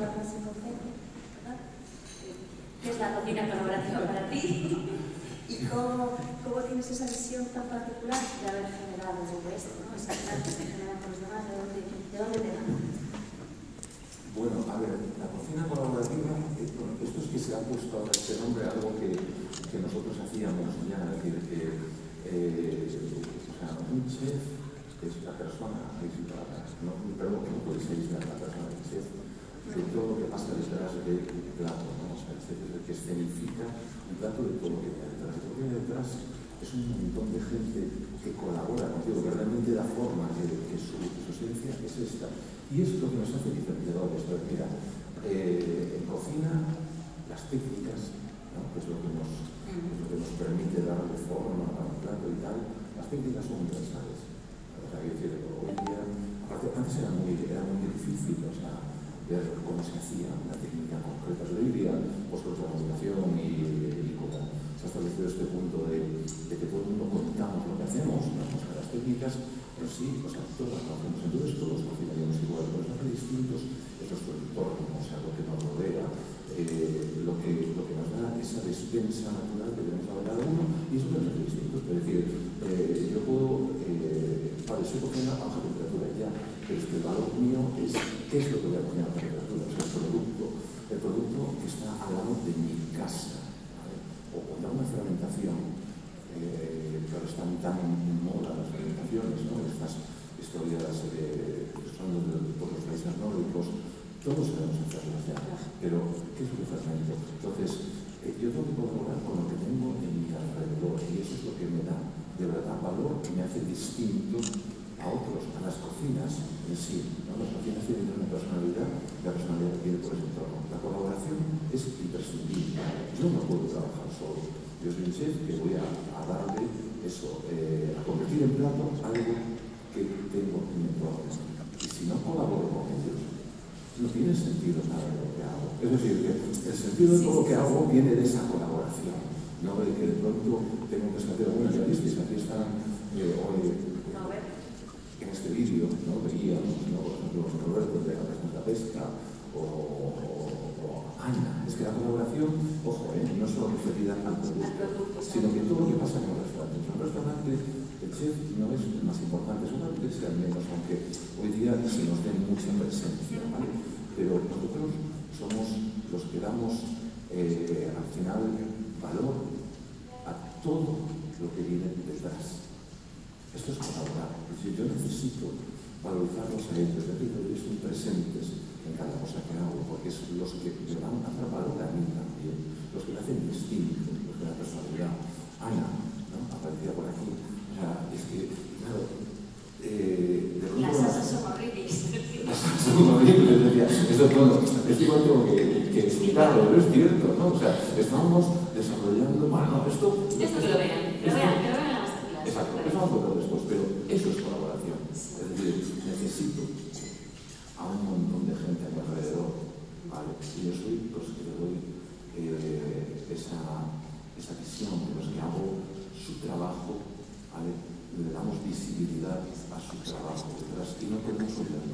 trabajas en cocina, ¿verdad? ¿Qué es la cocina colaborativa para ti? ¿Y cómo tienes esa visión tan particular de haber generado esto, ¿no? Esa que se genera con los demás, ¿de dónde te da? Bueno, a ver, la cocina colaborativa, esto es que se ha puesto ahora este nombre, algo que nosotros hacíamos ya, es decir, que o sea, un chef es la persona aislada, perdón, que no puede ser aislada la persona del chef, de todo lo que pasa detrás del plato, ¿no? O sea, el chef es el que escenifica un plato de todo lo que hay detrás. Lo que hay detrás es un montón de gente que colabora contigo, que realmente da forma, que su esencia es esta. Y es lo que nos hace diferenciadores. Pues mira, en cocina, las técnicas, ¿no? Que es lo que nos permite darle forma a un plato y tal, las técnicas son universales. O sea, quiero decir, hoy día, aparte, antes era muy difícil, o sea, ver cómo se hacía una técnica concreta. Pero hoy día, pues con la comunicación y como se ha establecido este punto de que todo el mundo contamos lo que hacemos, ¿no? O sea, las técnicas, pero sí, o sea, todas las hacemos. Entonces todos cocinaríamos igual, pero nos hace distintos es nuestro entorno, o sea, lo que nos rodea, lo que nos da esa despensa natural que tenemos a cada uno, y eso nos hace distintos. Es decir, yo puedo, vale, soy cocina a baja temperatura ya, pero es que el valor mío es qué es lo que voy a cocinar a baja temperatura, o sea, el producto que está al lado de mi casa, ¿vale? O da una fermentación. Que ahora están tan en moda las fermentaciones, ¿no? Estas historias son por los países nórdicos, todos sabemos hacerlas ya, pero ¿qué es lo que fermento? Entonces, yo tengo que colaborar con lo que tengo en mi alrededor y eso es lo que me da de verdad valor y me hace distinto a otros, a las cocinas en sí, ¿no? Las cocinas tienen una personalidad, la personalidad que tiene por ese entorno. La colaboración es imprescindible. Yo no puedo trabajar solo. Yo soy un chef que voy a darle eso, a convertir en plato algo que tengo en mi entorno. Y si no colaboro con ellos, no tiene sentido nada de lo que hago. Es decir, que el sentido de todo lo que hago viene de esa colaboración, no de que de pronto tengo que saber, bueno, ya visteis, aquí están hoy en este vídeo, ¿no? Veíamos, ¿no? Por ejemplo, Roberto de la pesca o Ana. Es que la colaboración, ojo, no solo referida al producto, sino que todo lo que pasa en un restaurante. En un restaurante, el chef no es el más importante, seguramente sea el menos, aunque hoy día se nos dé mucha presencia, ¿vale? Pero nosotros somos los que damos, al final, valor a todo lo que viene detrás. Esto es colaborar. Es decir, yo necesito valorizarlos a ellos, es decir, ellos estén presentes en cada cosa que hago, porque es los que me van a dar valor a mí también, los que me hacen distinto, los que me dan personalidad. Ana, ¿no? Aparecía por aquí. O sea, es que, claro, las salsas son horribles. Las salsas son horribles, decía. Esto es bueno, es igual tengo que explicarlo, pero es cierto, ¿no? O sea, estamos desarrollando, bueno, esto que lo vean, que lo vean las masterclass. Exacto, eso vamos a ver después, pero eso es colaboración. Es decir, necesito a un montón de gente a mi alrededor, ¿vale? Y yo soy los que le doy esa visión de los que hago su trabajo, ¿vale? Le damos visibilidad a su trabajo detrás y no podemos olvidar